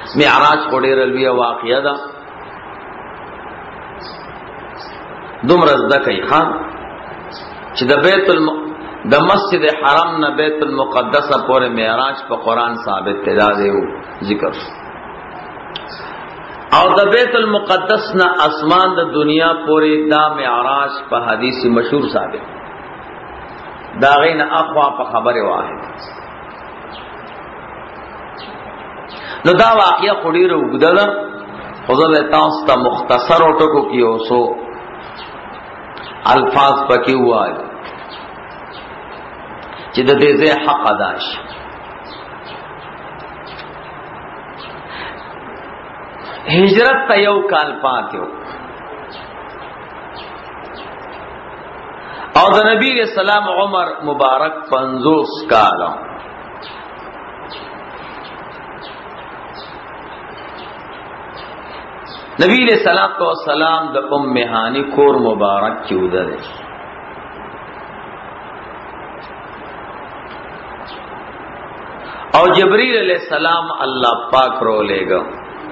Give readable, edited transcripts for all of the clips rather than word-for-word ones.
معراج کو ډیر لوی واقعه ده. دومره زده کوي خان چې د مسجد حرام نه بیت المقدس پورې معراج په قران ثابت دی ذکر. او د بیت المقدس نه اسمان د دنیا پورې دا معراج په حدیث مشهور ثابت. دا غین اخوا په خبره واحد. نو دا واقعیا خډیره وګدا ده. خدای تاسو ته مختصر او ټکو کیو سو الفاظ پکې وایي چې د دې ځای حق ادا شي. هجرت ته یو کال پاتیو او د نبی رسول الله عمر مبارک 50 کال. نبی علیہ الصلوۃ والسلام د ام هانی کور مبارک کې ودره او جبرائیل علیہ السلام الله پاک رو لېګو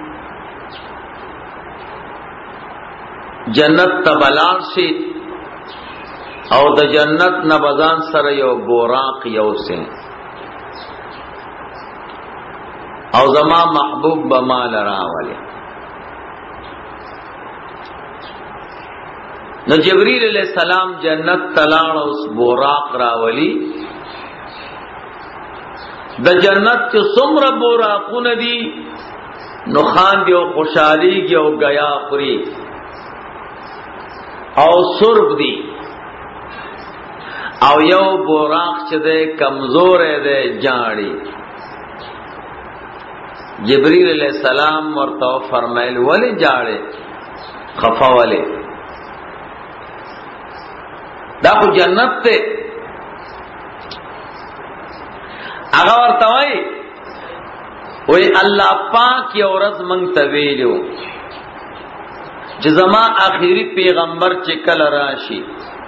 جنت تبلار شي او د جنت نبزان سره یو بوراق یو سه او زما محبوب بمال راولي. نو جبرائیل علیہ السلام جنت تلاړ اوس بوراق راولي. د جنت چې څومره بوراقونه دي نو خان دی او خوشحالي او غیا خوري او سرب دی او یو بوراق چې ده کمزور ده جاړي. جبرائیل علیہ السلام ورته فرمایل ولې جاړي خفا ولې دا خو جنت ته هغه ورته وای الله پاک یو ورځ مونږ ته ویلو چې زما آخري پیغمبر چې کله راشي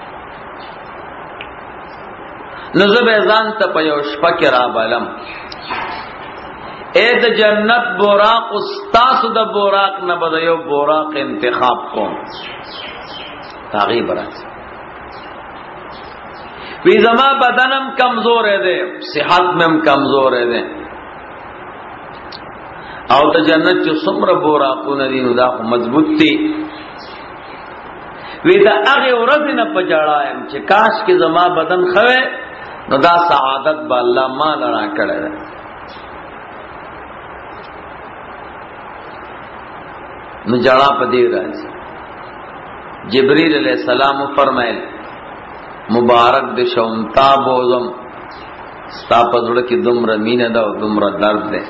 نو زه به ځان ته په یو شپه کې را بالم اې د جنت بوراق استاسو د بوراق نه بده یو بوراق انتخاب کوم تغیب راځي. وی زما بدنم کمزور ہے صحت میں کمزور ہے او ته جنت چې څومره بوراقونه دي نو دا مضبوط دي. وی دا هغه ورځ نه پجاړایم چې کاش کې زما بدن خوي نو دا سعادت به الله مال را کړی. نو جړه پدې راځي. جبرائیل علیہ السلام فرمایل مبارک د شومتا بوزم ستا په زړه کې دومره مینه ده او دومره درد ده.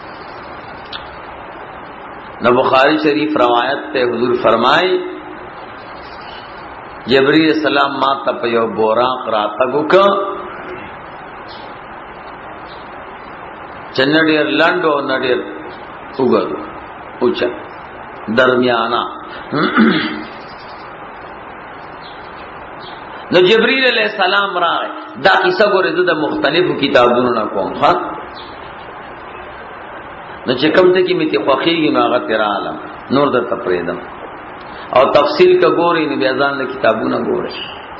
نو بخاری شریف روایت ته حضور فرمای جبرائیل السلام ما ته په یو بوراق راتګو ک چنډیر لاندو نډیر وګړو اوچا درمیانا. نو جبرائیل علیہ السلام راغی. دا کیسه ګورې د مختلفو کتابونو نه کوم ها نو چې کوم ته کې میته خوخیږي نو هغه تیر عالم نور د تپریدم او تفصیل کا ګورې نو بیا ځان له کتابونو ګورې.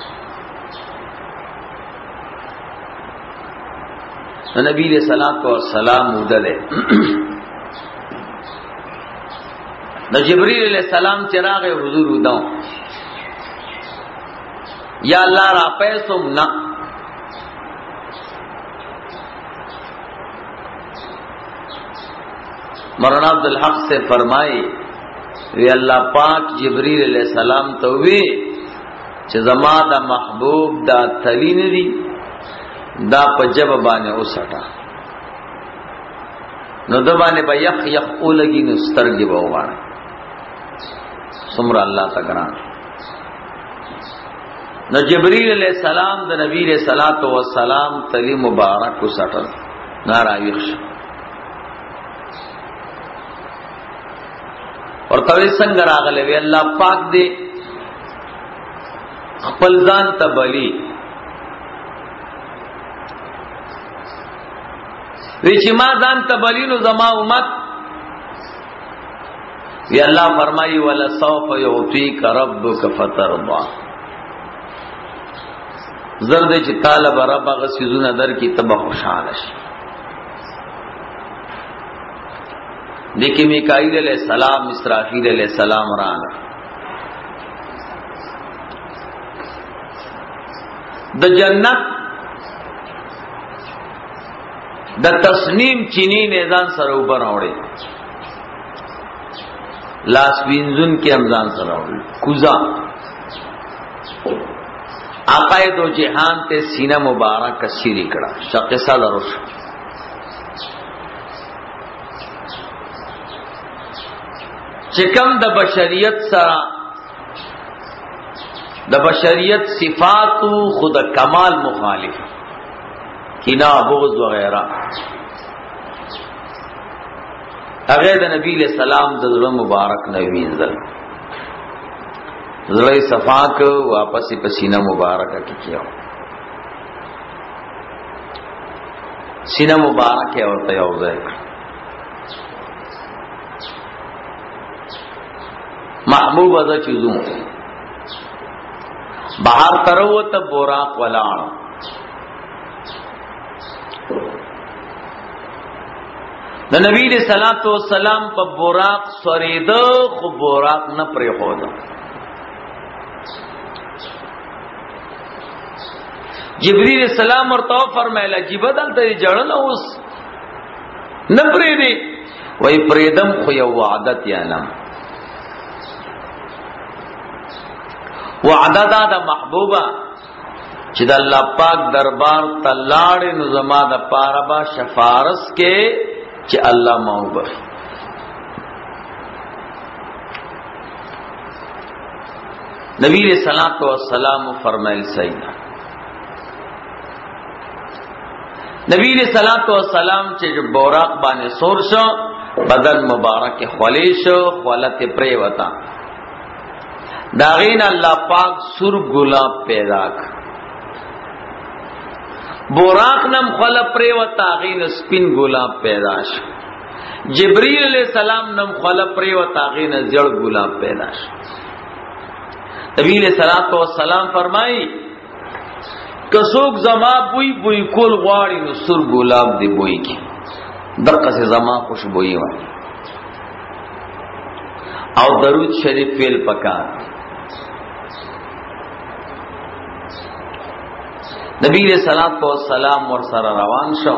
نبی علیہ الصلوۃ والسلام ودله نو جبرائیل علیہ السلام چې راغی حضور وداو یا اللہ را پیسم نا مولانا عبدالحق سے فرمائی وی اللہ پاک جبرائیل علیہ السلام تو وی چې زما دا محبوب دا تلی ندی دا په جبه باندې اوسټا نو د باندې به یخ یخ اولګي نو سترګې به وغواړي څومره الله تعالی. نو جبرائیل علیہ السلام د نبی علیہ الصلوۃ والسلام تلی مبارک کو سټل ناراویخ اور توي څنګه راغله وی الله پاک دې خپل ځان ته بلی وی چې ما ځان ته بلی نو زما امت یہ اللہ فرمائی وَلَسَوْفَ يُعْطِيكَ رَبُّكَ فَتَرْضَىٰ، زرد چې طالب رب هغه سيزونه در کی تبه خوشاله شي. لیکن میکائیل علیہ السلام اسرافیل علیہ السلام راغ د جنت د تصنیم چینی نے ځان سره اوپر راوړي، لاس وینځون کې امزان سره راوړي، کوزا آقای دو جہان تے سینہ مبارک سیری کڑا شقصہ دروش. چکم د بشریت سرا د بشریت صفاتو خود کمال مخالف، کینا بغض وغیرہ، اغیر د نبی علیہ السلام د زړه مبارک نوی انزل زړه صفاک واپس پسینہ مبارک کی کیا سینہ مبارک ہے اور تیوزہ محبوب ازا چیزوں باہر تروت بوراق ولاړ د نبی علیہ الصلوۃ والسلام په بوراق سوریدو خو بوراق نه پرې هودا. جبريل السلام ورته فرمایله چې بدل ته جړل اوس نه پرې دی، وای پرېدم خو یو عادت یا نام وعده دا د محبوبه چې د الله پاک دربار تلاړ نو زما د پاره با شفارس کې چې الله موبه. نبی علیہ الصلوۃ والسلام فرمایل سیدنا نبی علیہ الصلوۃ والسلام چې بوراق باندې سور شو بدن مبارک خولې شو خولت پرې وتا داغین الله پاک سر گلاب پیدا ک بوراق نم خول پرې وتا غین سپین گلاب پیدا شو. جبرئیل علیہ السلام نم خول پرې وتا غین زړ گلاب پیدا شو. نبی علیہ الصلوۃ والسلام فرمایي کڅوک زما بوئی بوئی کول غواړي نو سر ګلاب دی بوئی کی دغه سے زما خوشبوئی وای او درود شریف فعل پکار. نبی علیہ الصلوۃ والسلام ور سره روان شو.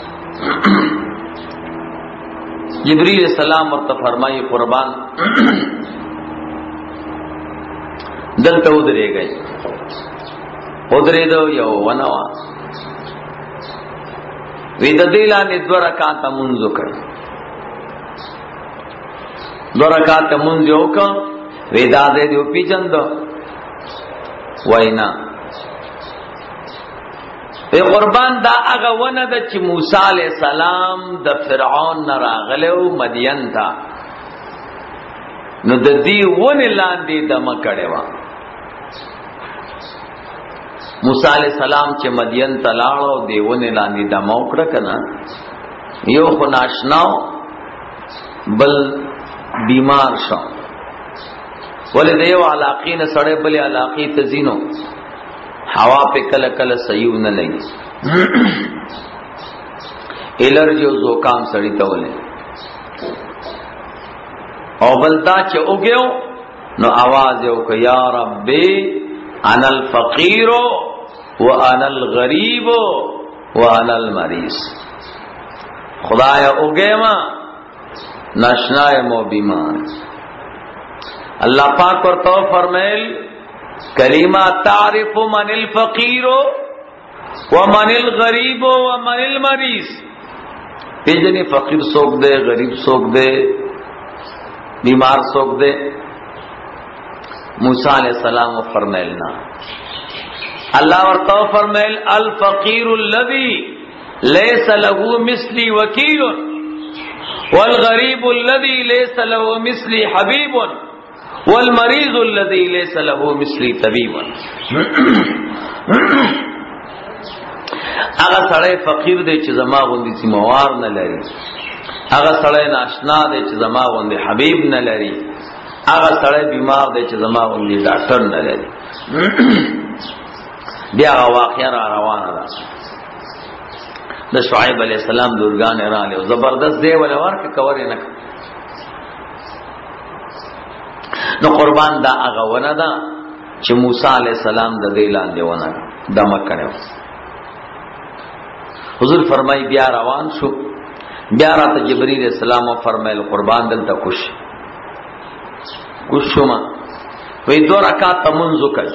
جبرئیل السلام ورته فرمایي قربان دلته ودرېږي ودرې دو یو ونوا وی د دلانې دو رکعات منځ کړ دو رکعات منځ یو کا وی دا دې دی پیجند وینا ای قربان دا هغه ونه د چې موسی علی السلام د فرعون نه راغلو مدین تا نو د دې ونه لاندې دمه کړي وا موسی علیہ السلام چې مدین ته لاړو دیونه لاندې د موکړه کنا یو خو ناشناو بل بیمار شو ولې دیو علاقې نه سړې بلې علاقې ته زینو هوا په کله کله صحیح نه لګي الرجی او زکام سړی ته ولې او بلدا چې وګیو نو आवाज یو ک یا ربي انا الفقیر وانا الغریب وانا المریض. خدایا اوګېما ناشنای مو بیمار. الله پاک ورته فرمایل کلمہ تعرف من الفقیر ومن الغریب ومن المریض. پیجنی فقیر سوک دے غریب سوک دے بیمار سوک دے. موسی علیہ السلام فرمایلنا اللہ ورتو فرمایل الفقیر الذی لیس له مثلی وکیل والغریب الذی لیس له مثلی حبیب والمریض الذی لیس له مثلی طبیب. هغه سړی فقیر دی چې زما غوندي سیموار نه لري، هغه سړی ناشنا دی چې زما غوندې حبیب نه لري، هغه سړی بیمار دی چې زما غوندې ډاکټر نه لري. بیا هغه واقعه را روانه ده. د شعیب علیہ السلام لورګان رااله زبردست دی ولا ورکه کور نه. نو قربان دا هغه ونه ده چې موسی علیہ السلام د دې لاندې ونه دمه کړو. حضور فرمای بیا روان شو، بیا راته جبرئیل السلام فرمایل قربان دلته کوش شوما وی 2 رکعات منځ وکړ.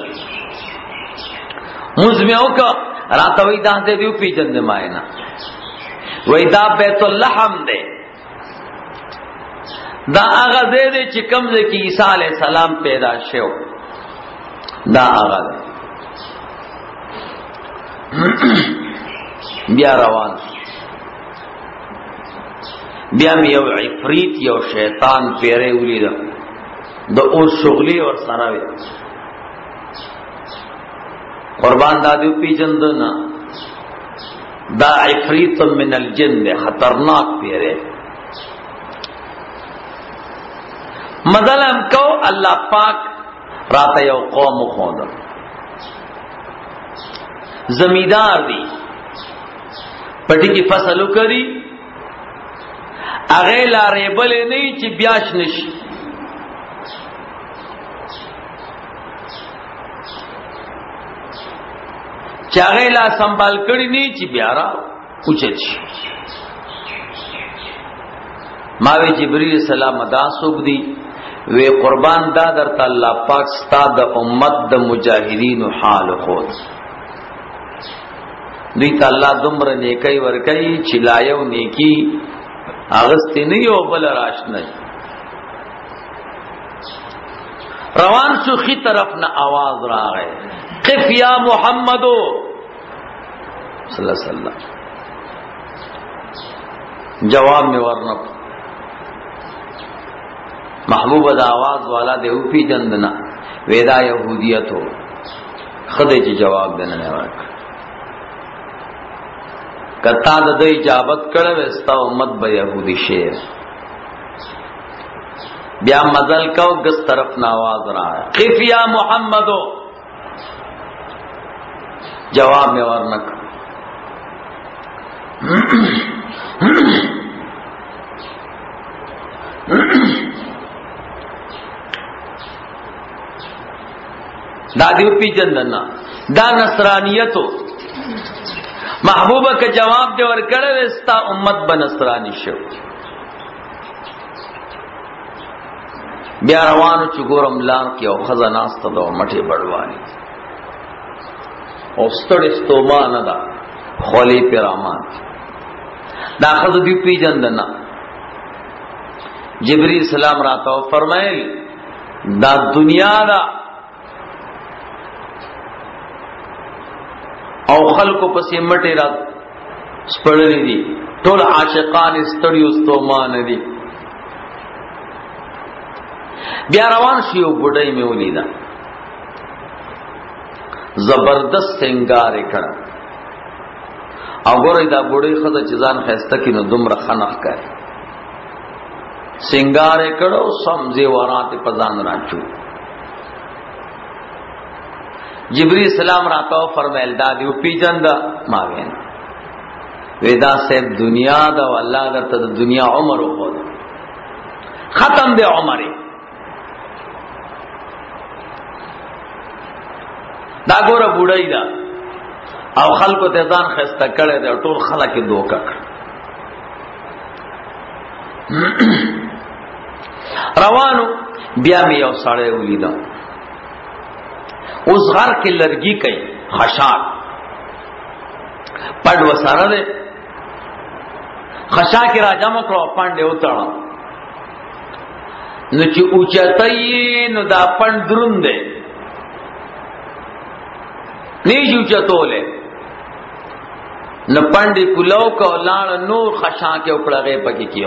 منځ مې وکړ راته وی دا دې یو پیجن ماینا وی دا بیت اللحم دی، دا هغه دې چې کوم ځای کې عیسی علی السلام پیدا شو، دا هغه دی. بیا روان بیا مې یو عفریت یو شیطان پیره ولید د اور شغلی اور سره وي. قربان دادو پیجند نه دا عفریت من الجن دے خطرناک پیرے. مظلم کو اللہ پاک رات یو قوم خود زمیدار دی پٹی کی فصلو کری اغه لارې بلې نه چې بیاش نشي. چاغه لا سنبال کړی نه چې بیا را اوچت شي. ما وی جبرئیل السلام ادا صوب دی وی قربان دا درته الله پاک ستا د امت د مجاهدین حال خود دوی ته الله دومره نیکی ورکړي چې لایو نیکی اغستی نہیں ہو بل راش نہیں. روان شو خی طرف نہ آواز را گئے قف یا محمدو صلی اللہ علیہ وسلم. جواب میں ورنب محبوب دا آواز والا دے اوپی جندنا ویدا یہودیت ہو خدے چی جواب دینا نیوارک کتا د اجابت کړه وستا امت به يهودي شیر. بیا مزل کو گس طرف نا आवाज را قف یا محمدو جواب میں ورنک دا دیو پی جندنا دا نصرانیتو محبوبہ کا جواب دے ور کړه وستا امت بنصرانی شو. بیا روانو چې ګورم لار کې او خزاناست دو مټي بړوانی او ستړي ستومان دا خولي پیرامان دا خذ دی پی جندنا. جبرئیل السلام راته فرمایل دا دنیا دا او خلقو پسې مټې را سپړلې دي ټول عاشقان استړیو ستومان دي. بیا روان شیو بډای مې ولیدا زبردست سنگار کړه او ګورې دا بډای خزه چې ځان خسته کینو دومره خنخ کوي سنگار کړه سمځي ورانه په ځان راچو. جبرئیل السلام راته فرمایل دا دی پی جند ما وین ودا صاحب دنیا دا الله درته د دنیا عمر وو ختم دی عمر دا ګوره بوډای دا او خلکو ته ځان خسته کړي دا ټول خلک دوکا روانو بیا مې یو سړی ولیدم اوس غر کې لرګي کوي خشاک پډ وساره ده خشاک راځه مکو پاندې وتاړه نو چې اوچتای نو دا پند دروند ده نیجو چتوله نو پاندې کولو کو لاړ نور خشاک او کړهغه پکې کیو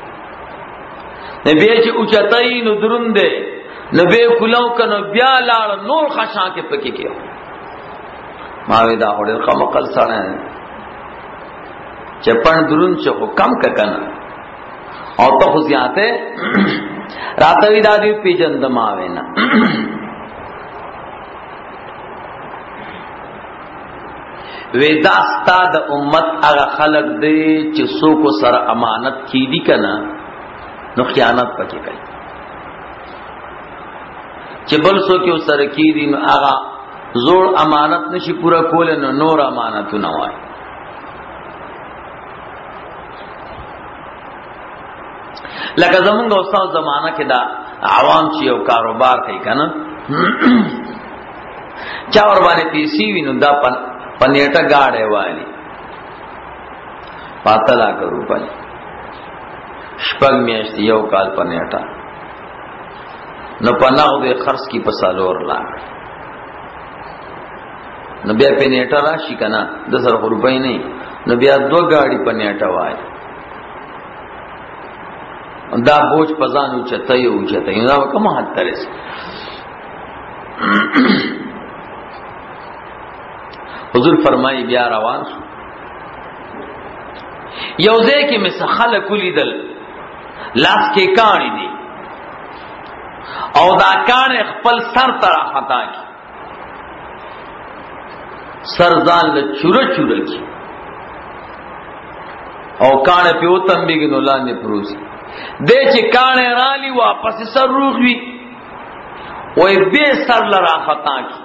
نبی چې اوچتای نو دروند ده نبی کلاو کنو بیا لاړ نور خشاں کے پکی کیا ماوی دا هډر قمقل سره چپن درون چو کم کنا او ته خو زیاته راته وی دا دی پیجندم آوینا ودا ستا د امت هغه خلق دی چې څوک سره امانت کی دي کنه نو خیانت پکې کوي، چې بل څوک یو سره کی دي نو هغه زوړ امانت نشي پورا کول نو نور امانتونه وای. لکه زمونږ استاد زمانہ کې دا عوام چې یو کاروبار کوي کنه چا ور باندې پیسې وینو دا پنیټه گاڑے والی 5 लाख روپے شپږ میاشتې یو کال پنیټه نو پناو دې خرڅ کی پسالور لاګ نو بیا پنیټه راشي کنه 10 روپے نه نو بیا 2 گاڑی پنیټه وای دا بوج پزانو چته یو چته دا کومه حد ترس حضور فرمایي بیا روان شو یوځه کې مسخل کولیدل لاس کې کانی دي او دا کان خپل سر تر خطا کی سرزان له چوره چوره کی او کان په وتم بيګنو لاندې پروسي دې چې کان رالی واپس سر روغوي وې به سر لرا خطا کی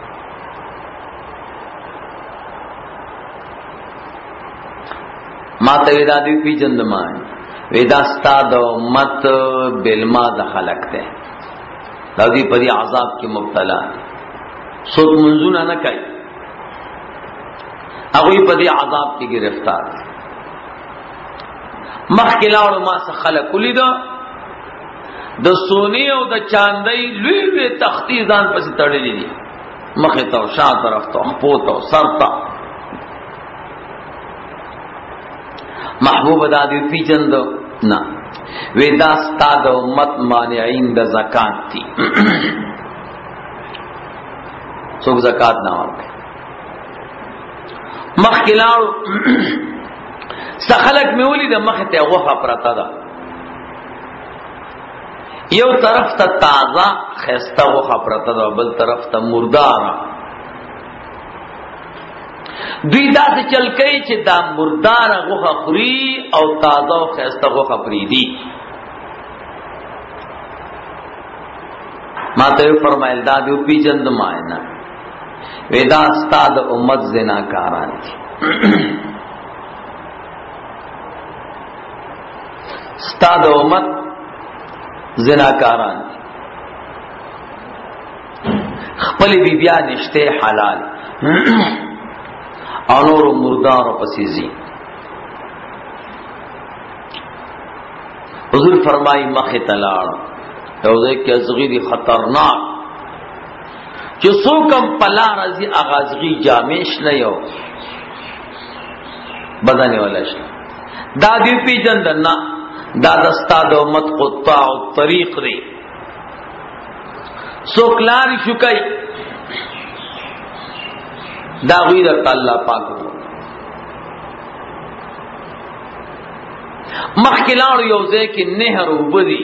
ما ته ودا دی پی جندمان ودا استاد امت بالما د خلق ته دا دی پری عذاب کې مبتلا سود منزونه نه کوي هغه په دې عذاب کې گرفتار مخکلاړو ما څخه خلق لیدو د سونی او د چاندۍ لوی لوی تختی ځان پسې تړلې دي مخه ته شا طرف ته پوتو سرتا محبوب دادی پی جندو نا ویدا استاد امت مانعین د زکات تھی څوک زکات نه ورکړي مخکلاړو سخلق میولی د مخ ته غوخه پرتا ده یو طرف ته تازه خسته غوخه پرتا ده بل طرف ته مردار دوی داسې چل کوي چې دا مردار غوخه خوري او تازه او خسته غوخه پریدي ما ته فرمایل دا دی پی جند ماینا ودا استاد امت زناکاران دي استاد امت زناکاران دي خپل بی بیا نشته حلال انور مردار پسیزی حضور فرمائی مخ تلاړ یوځای کې ازغی دی خطرناک چې څوکم پلا راځي اغازغي جامش نه یو بدنه ولش دا دی پیجندنا دا دستا د امت قطاع الطريق دی څوکلار شوکای دا غوی در الله پاک مخکلاړو یو ځای کې نهر وبدي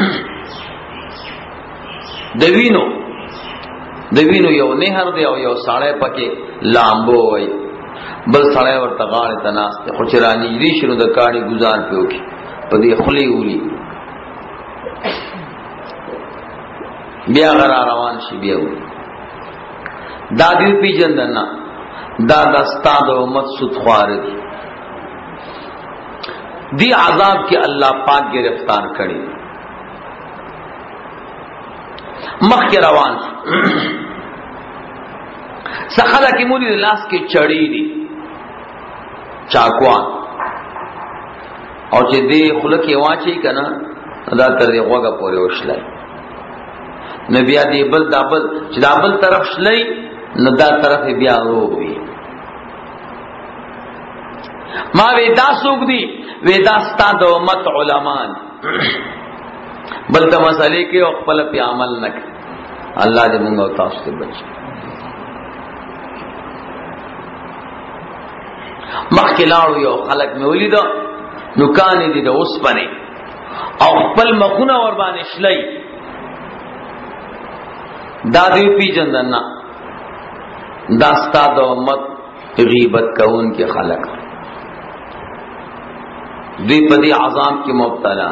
دوینو یو نهر دی او یو ساړی پکې لامبو وای بل ساړی ورته غاړه تناسته خو چرانی دې شنو د کاڼي گزار پیو کی په دې خلی ولی بیا غرا روان شي بیا دا دې پیجندنا دا د استاد امت سود خوار دي دی عذاب کې الله پاک گرفتار کړي مخ کې روان سخلا کې مولي لاس کې چړې دي چاکوان او چې دې خلک یې واچي کنه دا تر دې غوګه پورې وشلای نبي دې بل دابل چې دابل طرف شلای نو دا طرف بیا وروي ما ودا سوق دي ودا ستاد امت علمان بل ته مسالې کې او خپل په عمل نک الله دې موږ او تاسو ته بچي مخکلاړو یو خلق مې ولیدو نو کانې دې د اوس پنه او خپل مخونه ور باندې شلای دا دی پیجندنا دا ستاد امت غیبت کون کے خلق دوی پدی عذاب کی مبتلا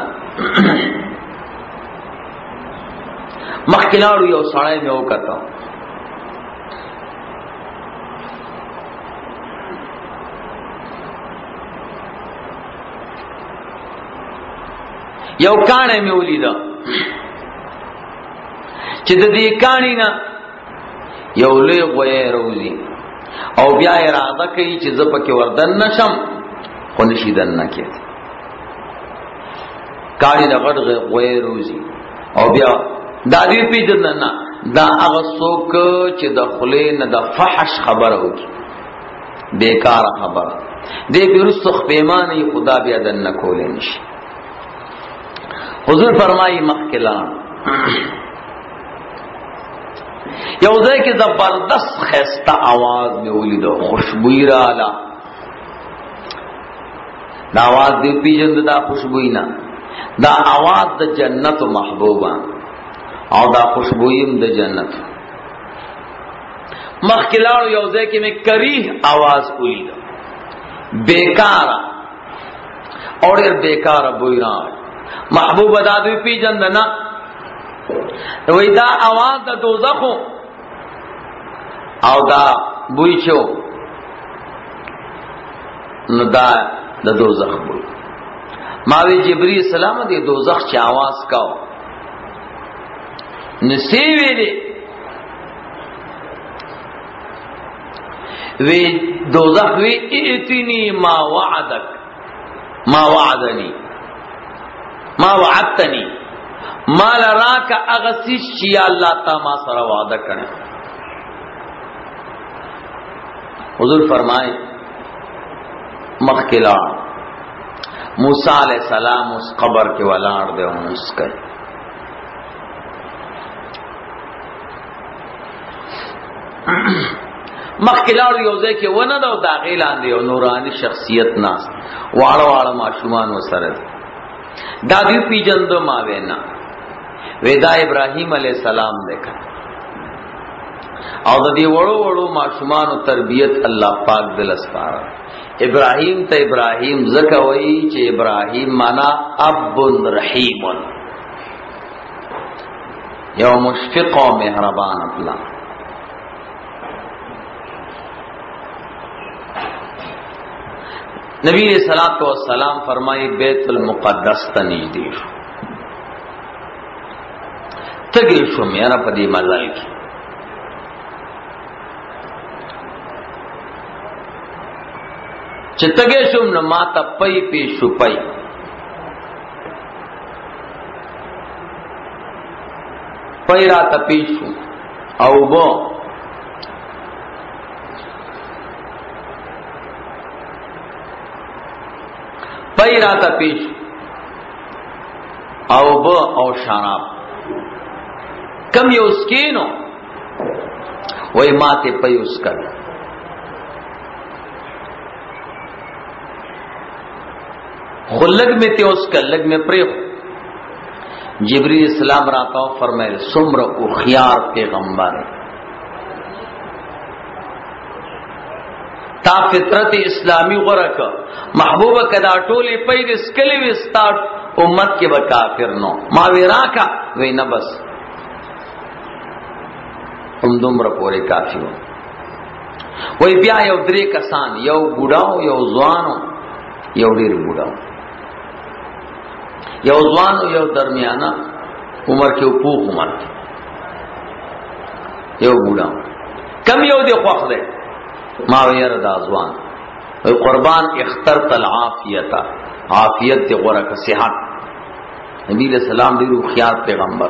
مخکلاړو یو سړی مې وکړه یو کانه مې ولیدا چې د دې کانی نه یو لوی غوی روزي او بیا اراده کوي چې زه پکې وردن نشم خو نشي دن نه کېږي کانی د غټ غوی روزي او بیا دا دې پیژنن نه دا هغه څوک چې د خلې نه د فحش خبره وکړي بیکار خبره دې بیرستخ پیمانه خدا بیا دن نه کولې نشي حضور فرمایي مخکلان یو ځای کې زبردست خسته आवाज مې ولیدو خوشبوئی رااله دا आवाज دې پیژند دا خوشبوئی نه دا आवाज د جنت محبوبه او دا خوشبوئیم د جنت مخکلانو یو ځای کې مې کریه आवाज ولیدو بیکار اور بیکار بوئی را محبوب دا دوی پیجند نا وی دا آواز دا دوزخو او دا بوئی چو نو دا دوزخ بوئی ماوی جبری السلام دی دوزخ چی آواز کاؤ نسیوی دی وی دوزخ وی ائتنی ما وعدک ما وعدنی ما وعدتنی ما لراک اغسیش چی اللہ تا ما سر وعدہ کرنے حضور فرمائے مخکلار موسیٰ علیہ السلام اس قبر کے ولار دے ہوں اس کے مخکلار یوزے کے ونہ دو داغیل آندے ہو نورانی شخصیت ناس وارا وارا معشومان و سرد دا دیو پی جندو ماوینا ویدا ابراہیم علیہ السلام دیکھا او دا دی وڑو وڑو معشومان و تربیت اللہ پاک دل اسپارا ابراہیم تا ابراہیم زکوئی چے ابراہیم مانا اب رحیم یو مشفق و مہربان اپلا نبی علیہ الصلوۃ والسلام فرمائی بیت المقدس تنجدیر تگی شو میرا پدی مزل کی چه تگی شو نماتا پی پی شو پی پی راتا پی شو او بو پی راتا پیش او با او شراب کم یو اسکینو وی ماتے پی اسکر خلق میں تے اسکر لگ میں پریخ جبریل اسلام راتا ہو فرمائے سمر اخیار پیغمبر تا فطرت اسلامی غرق محبوبہ کدا ٹولی پید اسکلی وستار امت کے بکافر نو ما ویراکا وی نبس دمر پورے کافی ہو وی بیا یو درے کسان یو بوڑاو یو زوانو یو دیر بوڑاو یو زوانو یو درمیانا عمر کے پوخ عمر کے یو بوڑاو کم یو دے خوخ دے ماویر دازوان قربان اخترت العافیتا عافیت تے غرق صحت نبی علیہ السلام دیرو خیار پیغمبر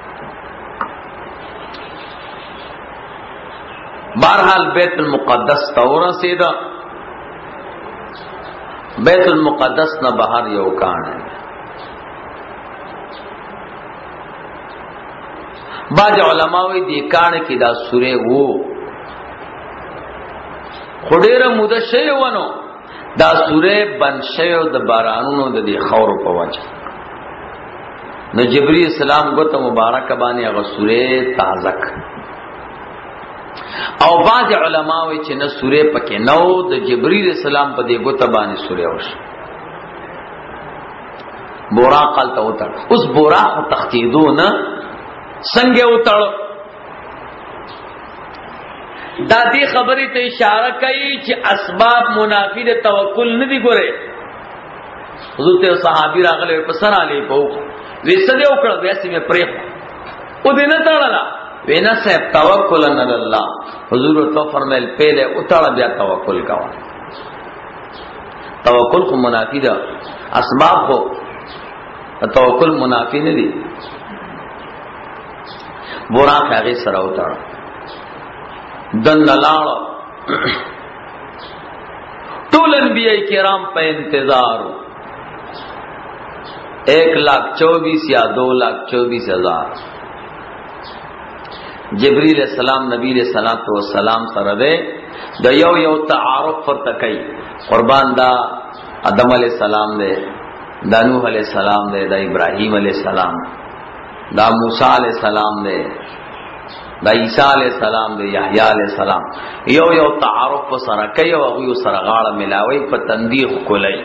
بہرحال بیت المقدس تورا سیدہ بیت المقدس نہ باہر یو کان ہے باج علماوی دی کان کی دا سورے وہ خډیر موده شی ونو دا سوره بن شیو د بارانونو د دی خور په وجه نو جبرئیل السلام گوته مبارک باندې هغه سوره تازک او بعض علما وی چې نه سوره پکې نو د جبرئیل السلام په دې گوته باندې سوره وش بوراق قالته وتر اوس بوراق تختیدو نه څنګه وتر دا دې خبرې ته اشاره کوي چې اسباب منافی د توکل نه دي ګوره حضرت صحابي راغله په سر علی په وسده وکړه ویسې مې پرې او دې نه تړلا وینا صاحب توکل ان الله حضور تو فرمایل پهله اتړه بیا توکل کاوه توکل کو منافی ده اسباب کو توکل منافی نه دي بورا هغه سره وتړه دن لاړ ټول انبیاء کرام په انتظار 1,24,000 یا 2,24,000 جبرئیل السلام نبی علیہ الصلوۃ والسلام سره ده د یو تعارف ورته کوي قربان دا آدم علیہ السلام ده دا نوح علیہ السلام ده دا ابراہیم علیہ السلام دا موسی علیہ السلام ده دا عیسی علیہ السلام ده یحیی علیہ السلام یو تعارف سره کوي او یو سره غاړه ملاوي په تندیق کولای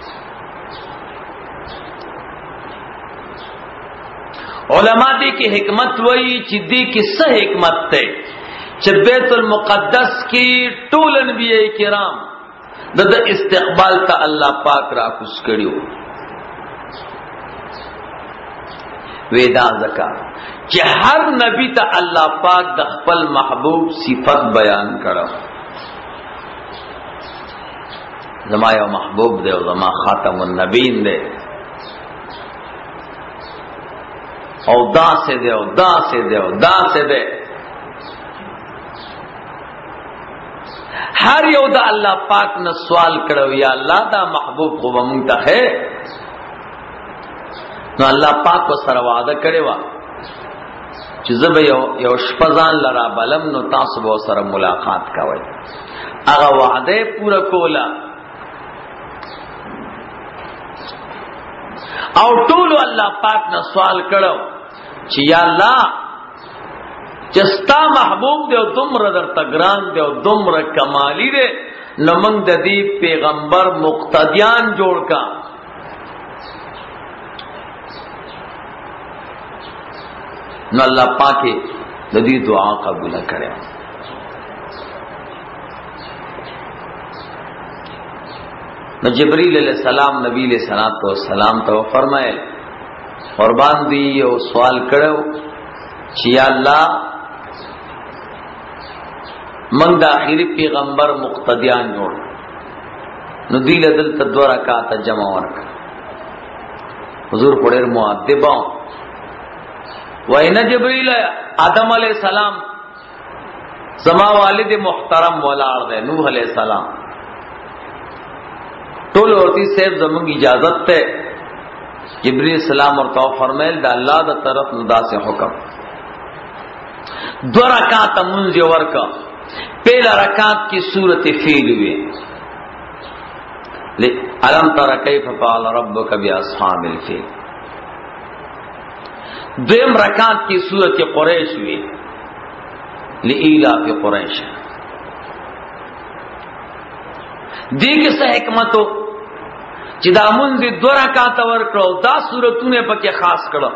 علماء دې کې حکمت وایي چې دې کې څه حکمت ده چې بیت المقدس کې ټول انبیاء کرام د استقبال ته الله پاک را کوس کړیو ودا زکا چې هر نبی ته الله پاک د خپل محبوب صفت بیان کړو زما یو محبوب دی او زما خاتم النبیین دی او دا سے دے او دا سے دے او دا سے دے ہر یو دا اللہ پاک نے سوال کرو یا اللہ دا محبوب خو مونږ ته ہے نو اللہ پاک کو سره وعده کړي وا چې زب یو شپزان لرا بلم نو تاسو به سره ملاقات کوئ هغه وعده پورا کولا او ټول الله پاک نے سوال کړو چې یا الله چستا محبوب دی او دومره در تګران دی او دومره کمالی دی نو موږ د دې پیغمبر مقتدیان جوړ کا نو الله پاک د دې دعا قبول کړي نو جبرئیل علیہ السلام نبی علیہ الصلوۃ والسلام ته فرمایل قربان دی یو سوال کړو چې یا الله من د اخیری پیغمبر مقتدیان جوړ نو دی له دل تدوا رکعات جمع ورک حضور پړر مؤدب وینا جبرئیل آدم علیہ السلام زما والد محترم ولاړ دی نوح علیہ السلام ټول ورته صاحب زموږ اجازت ته جبرئیل السلام ورته فرمایل دا الله د طرف ندا سے حکم 2 رکعات منځ ورکا پہلا رکعت کی صورت فیل ہوئی الم تر کیف فعل ربک باصحاب الفیل دویم رکعت کی صورت قریش ہوئی لإیلاف قریش دیکھ سے حکمتو چې دا مونږ 2 رکعات ورکړو دا سورتونه پکې خاص کړو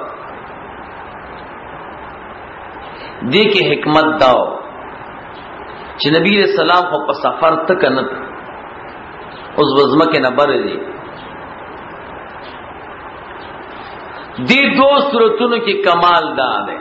دې کې حکمت داو چې نبی رسول الله په سفر تک نه اوس وزمه کې نه بر دي دې 2 سورتونو کې کمال دا ده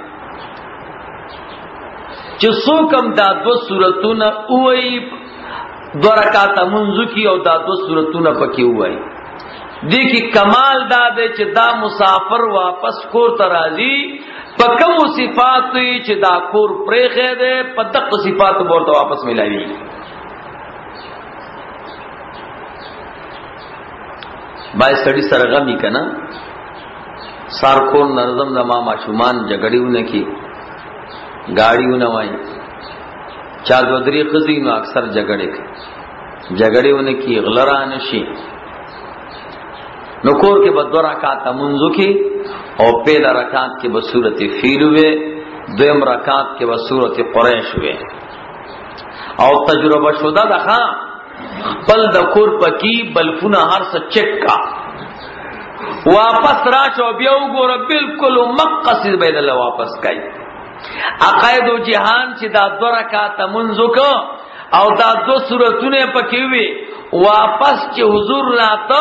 چې څوک هم دا 2 سورتونه وایي 2 رکعات منځو کې او دا 2 سورتونه پکې وایي دی کی کمال دا دے چې دا مسافر واپس کور ته راځي په کوم صفات چې دا کور پرېخه دے په دغه صفات ورته واپس ملایي بای سړی سرغمی کنا سار کور نظم زما ماشومان جګړیونه کی گاڑیونه وای چا دودری خزینو اکثر جګړې کی غلران شي نو کور کې به 2 رکعات منځو کې او پہلا رکعت کې به سورۃ فیل وې، دویم رکعت کې به سورۃ قریش وې. او تجربه شوده ده خپل د کور پکی بلفونه هر څه چک کا، واپس راچو بیا وګوره بالکل مقصد به الله واپس کای. عقاید او جهان چې دا 2 رکعات منځو کو او دا 2 سورتونه پکې وي، واپس چې حضور راته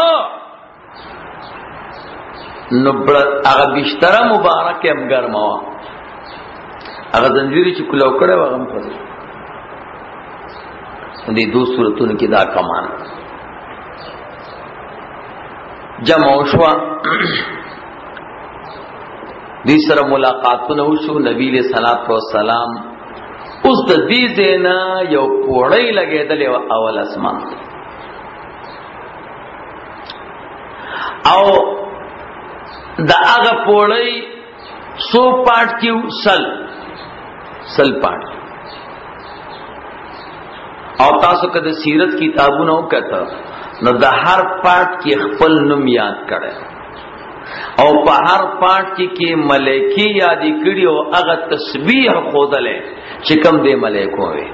نو هغه بشتره مبارک هم ګرموا، هغه زنجیری چې کلو کړه وغم پدې دې 2 سورتونو کې دا کمان جمع شوا. دې سره ملاقاتونه وشو. نبی له صلوات و سلام اوس د دې زینا یو پوړی لګېدل اول اسمان او دا هغه پوړی 100 پارت کې سل پارت. او تاسو کده سیرت کتابونه وکړه نو د هر پارت کې خپل نوم یاد کړئ او په هر پارت کې ملائکی یادې کړي او هغه تسبیح خودلې چې کوم دې ملائکو وي.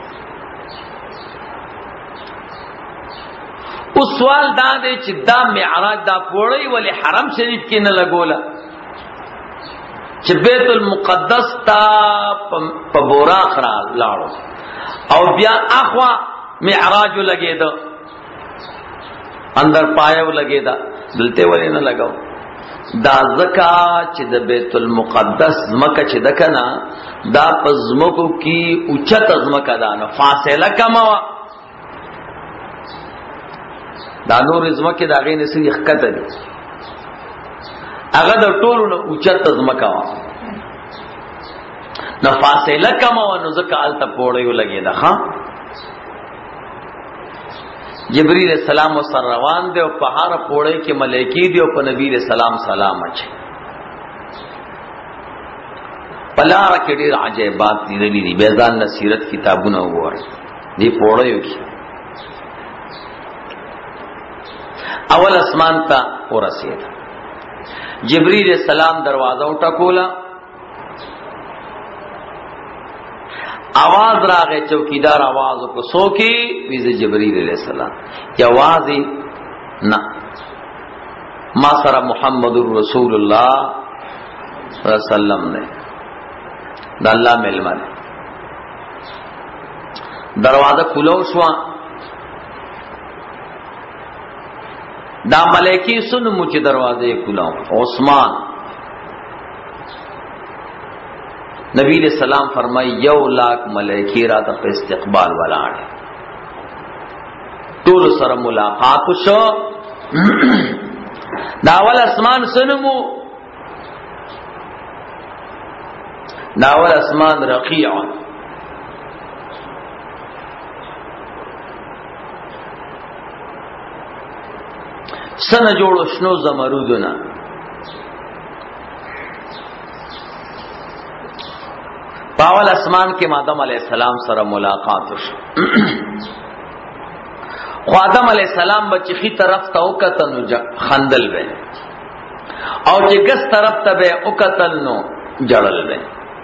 او سوال دا دی چې دا معراج دا پوړی ولی حرم شریف کې نه لګولا چې بیت المقدس تا په بوراق را لاړو او بیا اخوا معراج لګیدا اندر پایو لګیدا دلته ولی نه لګاو. دا زکا چې د بیت المقدس مکه چې دکنه دا پزمکو کی اوچت ازمکه دا نه فاصله کموا، دا نور ازمکه دا غي نسې حقیقت دي هغه د ټولو نه اوچت ازمکه وا نه فاصله کموا، نو زکا الته پوړیو لګیدا. ها جبرئیل السلام سره روان دی او په هر پوړی کې ملائکی دی او په نبی رسول الله سلام اچي. پلار کې ډېر عجایبات دي لري، بیزان نصیرت کتابونه وګورئ دی پوړیو کې. اول اسمان ته ورسید، جبرئیل السلام دروازه وټکولا، आवाज راغې چوکیدار आवाज کو سوکی ویز جبرئیل علیہ السلام کی आवाज نه ما سره محمد رسول الله صلی الله علیه وسلم نے د الله ملمن دروازه کولو شو. دا ملائکی سن مو چې دروازه کولو. عثمان نبی علیہ السلام فرمائی 1,00,000 ملائکی را ته استقبال ولاړ ټول سره ملاقات شو. دا اول اسمان سنمو، دا اول اسمان رقیع سن جوړو شنو زمرودونه. پاول اسمان کې آدم علیہ السلام سره ملاقات وشو. خو آدم علیہ السلام بچی خی طرف ته وکتل نو خندل وې او چې ګس طرف ته به وکتل نو جړل وې.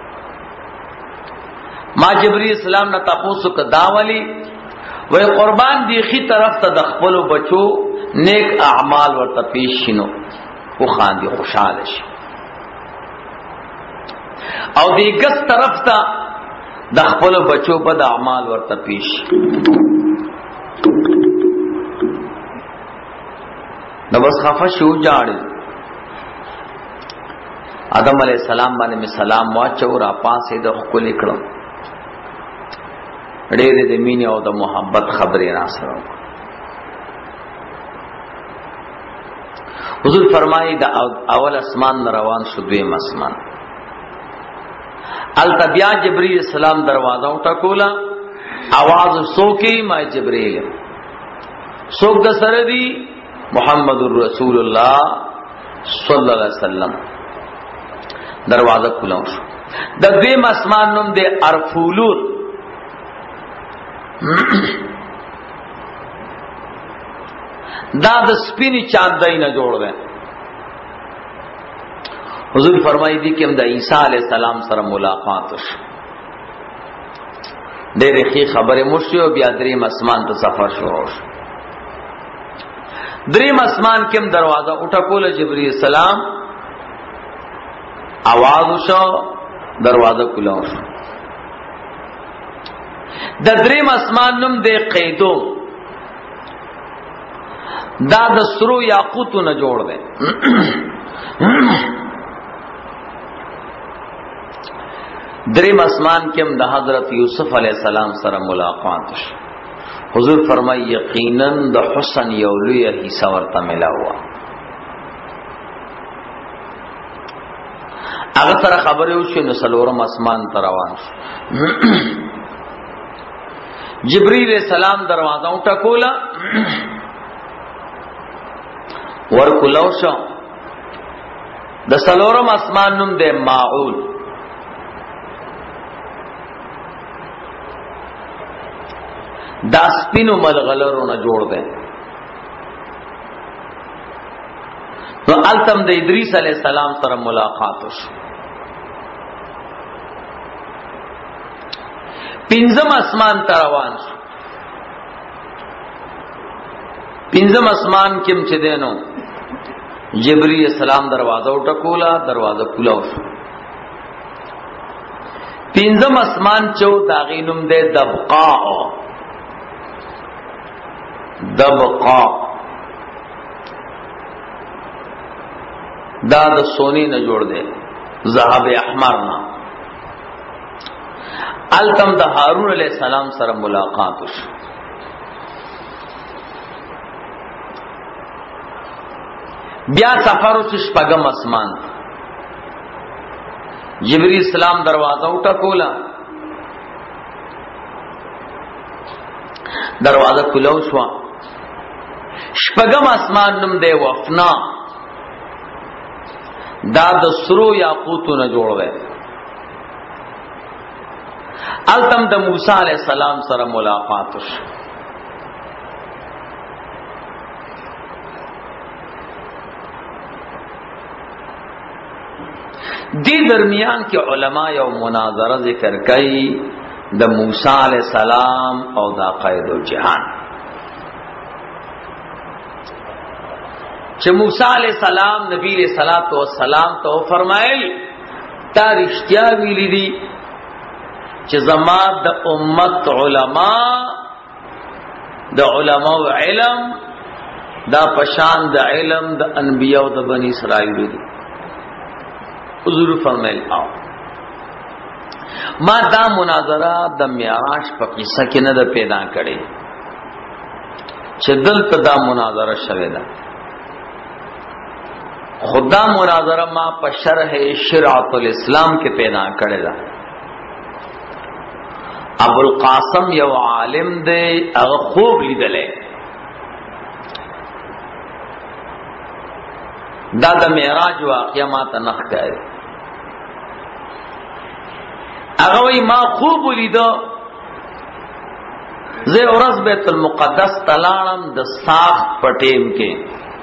ما جبرئیل السلام نه تاسو ک داولی وې قربان دی خی طرف ته د خپل بچو نیک اعمال ورته پیش شینو او خاندي خوشاله شي او دی ګس طرف ته د خپل بچو بد اعمال ورته پیش. نو بس خفه شو جاړ. آدم علیہ السلام باندې می سلام واچو را پاسې د خپل کړه ډېر دې مینه او د محبت خبرې را سره. حضور فرمایي د اول اسمان روان شو دویم اسمان. التبیا جبرئیل السلام دروازه وټکولا، आवाज سوکی ما جبرئیل سوک د سره دی محمد رسول الله صلی الله علیه وسلم. دروازه کولو شو. د دویم اسمان نوم دی ارفولون. دا د سپینی چاندای نه جوړ دی. حضور فرمایي دي کې هم د عیسی علی السلام سره ملاقات وشو. ډېرې ښې خبرې مو شوې او بیا دریم اسمان ته سفر شروع شو. دریم اسمان کې هم دروازه وټکوله، جبرئیل السلام आवाज وشو، دروازه کولاو شو. د دریم اسمان نوم دی قیدو، دا د سرو یاقوتو نه جوړ دی. دریم اسمان کې هم د حضرت یوسف علیہ السلام سره ملاقات شو. حضور فرمایي یقینا د حسن یو لوی حصہ ورته ملا هوا. هغه سره خبرې وشو نو څلورم اسمان ته روان شو. جبرئیل السلام دروازه وټکوله، ورکولاو شو. د څلورم اسمان نوم دی ماعون. دا سپینو ملغلرو نه جوړ دی. نو التم د ادریس علیہ السلام سره ملاقات وشو. پنځم اسمان ته روان شو. پنځم اسمان کې چې دینو جبرئیل السلام دروازه وټکولا، دروازه کولاو شو. پنځم اسمان چو داغې نوم دی دبقاء. دبقاء دا د سونی نه جوړ دی، ذهب احمر نه. التم د هارون علیہ السلام سره ملاقات وشو. بیا سفر وشو شپږم اسمان. جبرئیل السلام دروازه وټکولا، دروازه کولاو شو. شپږم اسمان نوم دی وفنا، دا د سرو یاقوتو نه جوړ دی. التم د موسی علیہ السلام سره ملاقات وشو. دی درمیان کې علما یو مناظره ذکر کوي د موسی علیہ السلام او د قائد الجهان. چې موسی علیہ السلام نبی علیہ الصلوۃ والسلام ته فرمایل تا رښتیا ویلي دي چې زما د امت علما د علماء علم دا پشان د علم د انبیاء او د بنی اسرائیل دي. حضور فرمایل او ما دا مناظره د معراج په قصه کې نه ده پیدا کړې، چې دلته دا مناظره شوه ده. خدا مناظره ما په شرح شرعت الاسلام کې پیدا کړې ده. ابو القاسم یو عالم دی، هغه خوب لیدلې دا د معراج واقعا ما ته نخ کوي. هغه وی ما خوب لیدو زه ورځ بیت المقدس تلاړم د ساخت پټیم کې،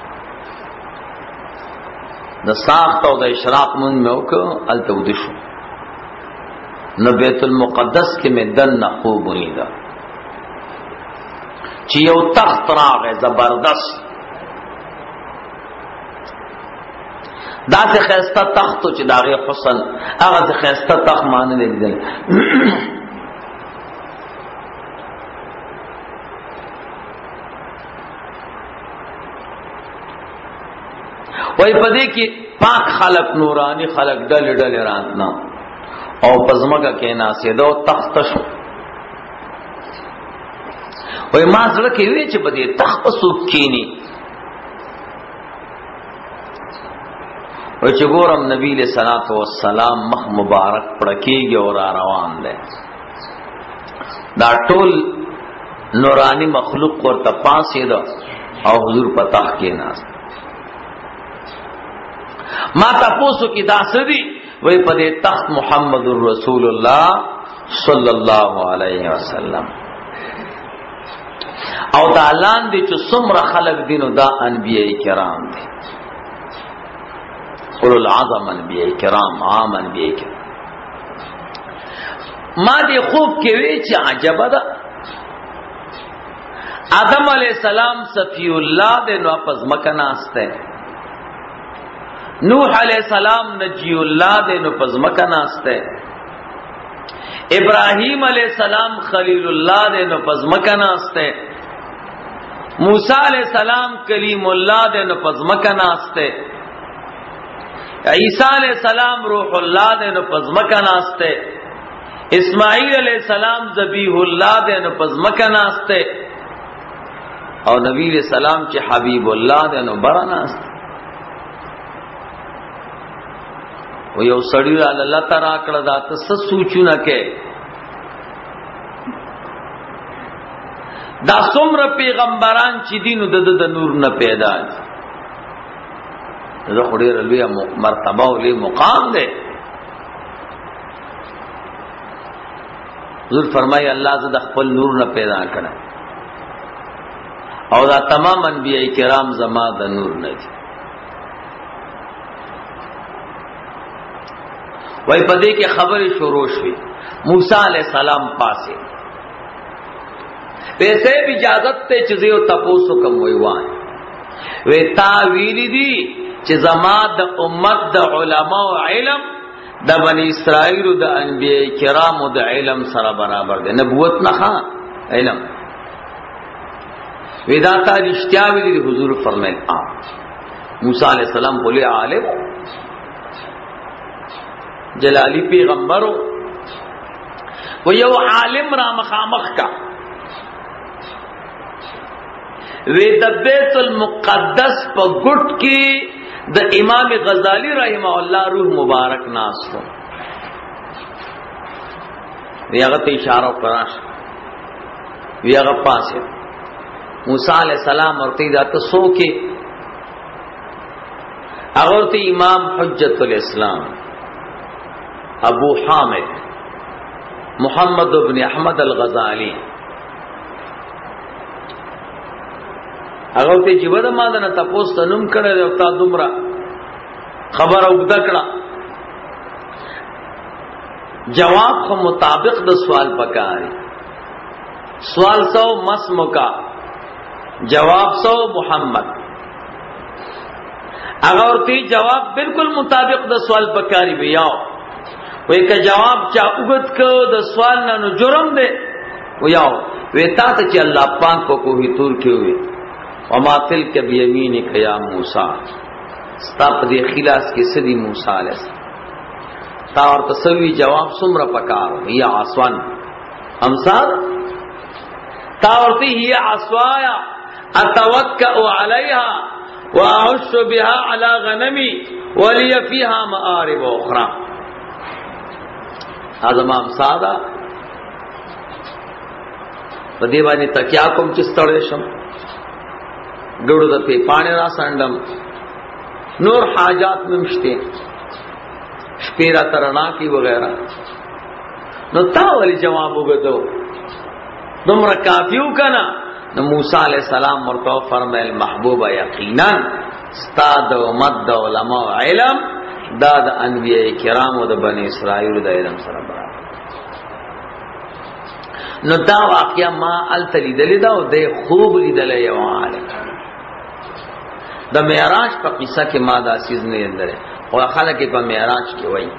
د ساخت او د اشراق مون مې وکړ، الته ودی شو. نو بیت المقدس کې مې دنه خوب ولیدا چې یو تخت راغی زبردست، دا څه خسته تخت چې داغه حسن هغه څه خسته تخت مان نه لیدل. وای پدې کې پاک خلق نورانی خلق ډل ډل راتنا او پزماګه کې ناسیدو تخت شو. وای ما سره کې وی چې پدې تخت سوق کینی او چې ګورم نبی له صلوات و سلام مخ مبارک پړکیږي او روان دی. دا ټول نورانی مخلوق ورته پاسې ده او حضور په تخت کې ناست. ما تاسو کې دا سدي وای په دې تخت محمد رسول الله صلی الله علیه وسلم. او دا لاندې چې څومره خلق دینو دا انبیاء کرام دي، اولو العظم انبیاء کرام، عام انبیاء کرام. ما دې خوب کې وی چې عجبه ده، آدم علیہ السلام صفی اللہ دے نو اپز مکہ ناستے، نوح علیہ السلام نجی اللہ دے نو پز مکہ ناستے، ابراہیم علیہ السلام خلیل اللہ دے نو پز مکہ ناستے، موسیٰ علیہ السلام کلیم اللہ دے نو پز مکہ ناستے، عیسیٰ علیہ السلام روح اللہ دے نو پز مکہ ناستے، اسماعیل علیہ السلام ذبیح اللہ دے نو پز مکہ ناستے، اور نبی علیہ السلام چې حبیب الله دې نو براناست. و یو سړی الله تعالی کړه دا ته څه سوچونه کې دا څومره پیغمبران چې دینو د نور نه پیدا دي، زه خو ډېر لوی مرتبه او لوی مقام دی. حضور فرمایي الله زه د خپل نور نه پیدا کړم او دا تمام انبیاء کرام زما د نور نه دي. وای پدې کې خبرې شروع شوې، موسی علیہ السلام پاسه پیسې اجازت ته چې یو تاسو کوم وای وې تا ویلې دي چې زما د امت د علما او علم د بنی اسرائیل د انبیاء کرام د علم سره برابر دي، نبوت نه علم. ویدا تا رشتیا ویلی حضور فرمائل موسیٰ علیہ السلام بولے عالم جلالی پیغمبرو وہ یو عالم را مخامخ کا وی د بیت المقدس پا گٹ کی د امام غزالی رحمہ اللہ روح مبارک ناس ہو، وی اغت اشارہ قراش وی اغت پاس ہے. موسیٰ علیہ السلام ورته دا تاسو کې هغه ته امام حجت الاسلام ابو حامد محمد ابن احمد الغزالی هغه ته چې ودا ما دنه تاسو ته نوم کړه او تا دومره خبر او دکړه جواب خو مطابق د سوال پکاري، سوال سو مسم کا جواب سو محمد، اگر تی جواب بالکل مطابق د سوال پکاری بیاو وی که جواب چا اگت کو د سوال نانو جرم دے ویاو وی تا تا چی اللہ پاک کو کوئی تور کیوئے وما تلک بیمینک یا موسیٰ ستا پا دی خلاص کی صدی موسیٰ علیہ السلام تا اور تصوی جواب سمر پکارو یا عصوان امسار تا اور تی ہی عصوایا اتوکأ علیہا واعش بها على غنمی ولی فیها مآرب اخرى. آزم امسادا پدی بانی تکیا کوم چستړې شم ګړو د پی پانی را سندم نور حاجات ممشته شپیرا ترنا کی وغیرہ نو تا ولی جواب وګدو دومره کافیو کنا. نو موسیٰ علیہ السلام مرتو فرمائل محبوبہ یقینا استاد امت د علماء علم دا د انبیاء کرام د بنی اسرائیل د علم سره برابر. نو دا واقعا ما التلی دلی دا او د خوب لیدل یو عالم د معراج په قصه کې ما دا سیز نه اندره او خلک په معراج کې وایي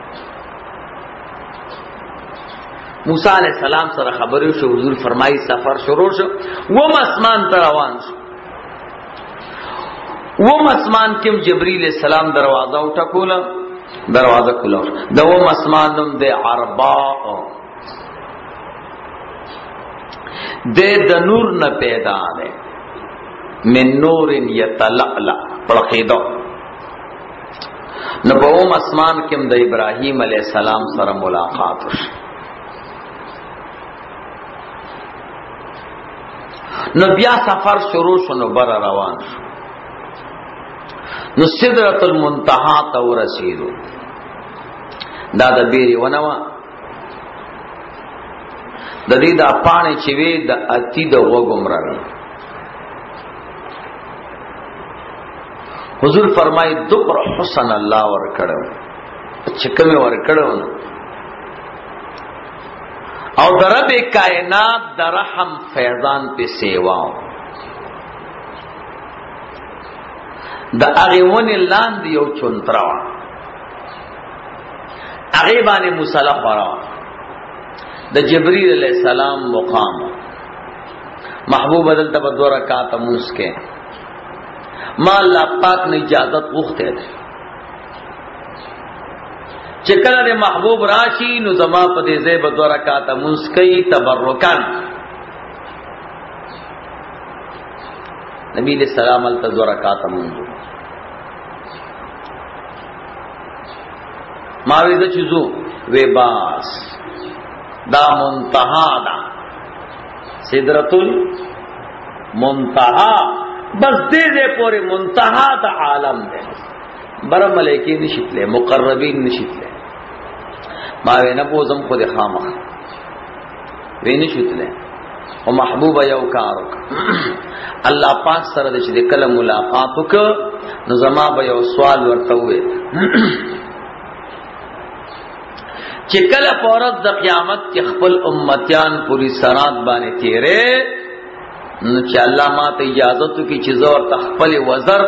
موسیٰ علیہ السلام سره خبرو شو، حضور فرمائی سفر شروع شو، وم اسمان ته روان شو. وم اسمان کم جبریل السلام دروازه وټکوله، دروازه کوله د وم اسمان نوم د عرباء د نور نه پیدا ده، من نور یتلألأ پړقیدو. نو په وم اسمان کم د ابراهیم علیہ السلام سره ملاقات وشو. نو بیا سفر شروع شو، نو بر روان شو، نو سدرۃ المنتہا ته ورسیدو. دا د بیری ونوا د دې د پانه چې وی د اتی د وګم راوي حضور فرمای دبر حسن الله ورکړو چې کوم ورکړو او درب کائنات در رحم فیضان په سیواو د هغه ونی لاندې یو چونترا هغه باندې مصالح ورا د جبرئیل علیہ السلام مقام محبوب بدل تب 2 رکعات مسکه ما الله پاک نے اجازت وخته ده چې کله د محبوب راشي نو زما په دې ځای په 2 رکعات مسکی تبرکان نبی علیہ السلام ال 2 رکعات منځو ما وې د چیزو وې باس دا منتها دا سدرۃ المنتها بس دې پورې منتها د عالم ده بر ملائکه نشitle مقربین نشitle ما وینا بوزم خو د خامخ ویني شتله او محبوب یو کارو الله پاک سره د چې کله ملاقات وک نو زما به یو سوال ورته وې چې کله پورز د قیامت کې خپل امتیان پوری سرات باندې تیرې نو چې الله ما ته اجازه تو کې چې زور تخپل وزر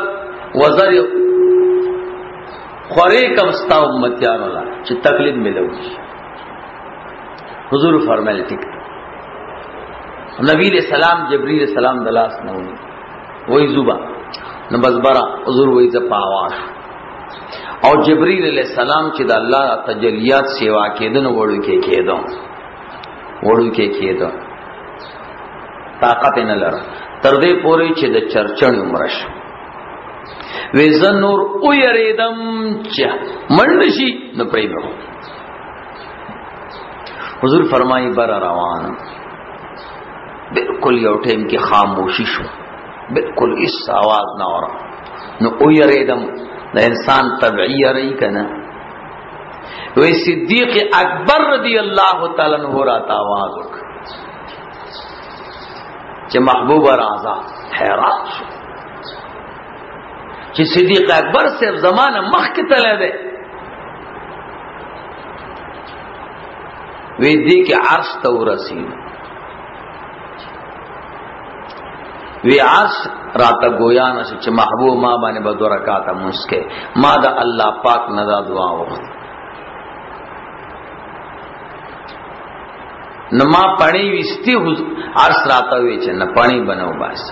خوري کم ستا امتیان ولا چې تکلیف ملوي حضور فرمایل ټیک نبی علیہ السلام جبرئیل علیہ السلام دلاس نه وای زوبا نو بزبرا حضور وای ز پاواش او جبرئیل علیہ السلام چې د الله تجلیات سیوا کېدنه وړو کې کېدو طاقت نه لره تر دې پورې چې د چرچن عمرش وېزن نور او یریدم چې منشي نو پریمو حضور فرمایي بر روان بالکل یو ټیم کې خاموشي شو بالکل اس आवाज نه اورم نو او یریدم د انسان طبيعي رہی کنه وې صدیق اکبر رضی الله تعالی عنہ راته आवाज وک چې محبوب راضا حیران شو چې صدیق اکبر صرف زمانہ مخکې تله ده وې دې کې عرش ته ورسی وی عرش راته گویا نشه چې محبوب ما باندې به 2 رکعات مسکه ما دا الله پاک نه دا دعا وکړه نما پانی وستی عرش راته وی چې نه پانی بنو باس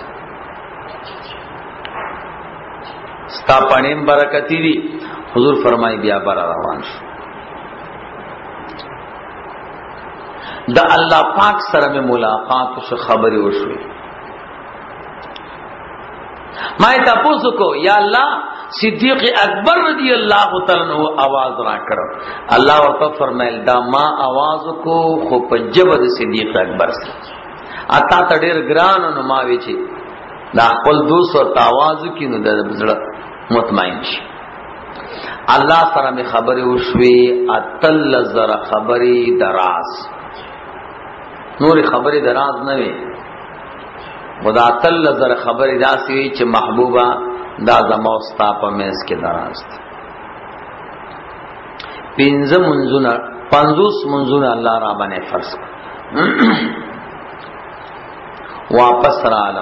ستا پانی برکتی دی حضور فرمای بیا بر روان شو دا الله پاک سره مې ملاقات او خبري وشوي ما تاسو کو یا الله صدیق اکبر رضی اللہ تعالی عنہ आवाज را کړو الله ورته فرمایل دا ما आवाज کو خو په جبد صدیق اکبر سره اتا تډیر ګران نو ما وی چی دا خپل دوست ورته आवाज کینو د زړه مطمئن شي الله سره می خبره وشوي اتل زر خبري دراز نور خبري دراز نه وي خدا تل زر خبر داسی وی چې محبوبا دا زموستا په مېس کې دراز پنځه منځونه 50 منځونه الله را باندې فرض واپس را عالم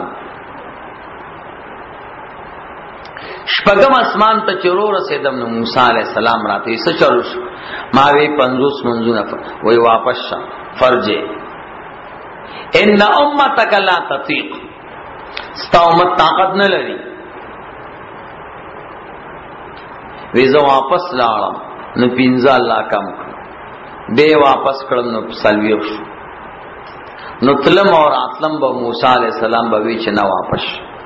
شپږم اسمان ته چرور رسیدم نو موسی علی السلام راته یې چلو ما وی 50 منځونه وی واپس شه فرجه ان امتک لا تطيق ستا امت طاقت نه لري ویزه واپس لاړم نو پینځه الله کم به واپس کړم نو سلویو شو نو تلم اور اتلم به موسی علی السلام به وی چې نه واپس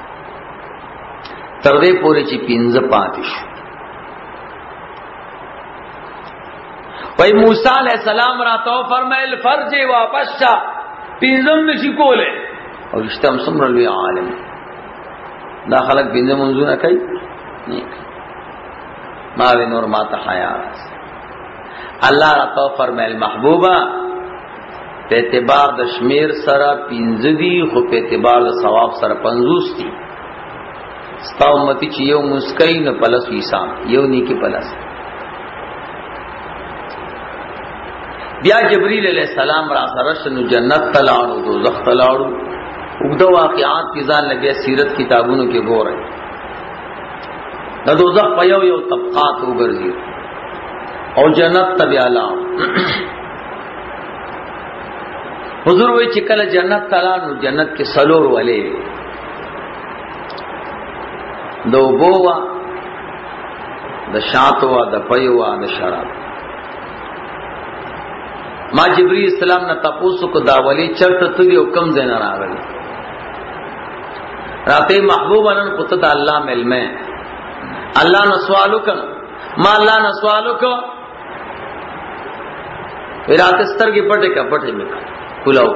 تر دې پورې چې پینځه پاتې شو وای موسی علی السلام راته فرمایل فرض واپس شا پینځم نشي کوله او رښتام سمره لوی عالم دا خلک پینځه منځونه کوي ما وی نور ما ته حیا الله راته فرمایل محبوبا په اعتبار د شمیر سره پینځه دي خو په اعتبار د ثواب سره 50 دي ستا امتی چې یو مسکی نه پلس ویسام یو نیکی پلس. بیا جبرائیل علیہ السلام را سره شنو جنت تلاړو دوزخ تلاړو وګدو واقعات کی ځان لګي سیرت کتابونو کې ګورئ. د دوزخ په یو طبقات وګرځي او جنت تبیالا. حضور وی چې کله جنت تلاړو جنت کې سلور ولې دو بووا د شاتوا د پيوا د شراب. ما جبرائیل السلام نه تاسو کو دا ولی چرته تدی او کم زین راغلی راته محبوب انن پت د الله ملمه الله نو سوالو ک ما الله نو سوالو ک راته سترګې پټه کا پټه می کلاو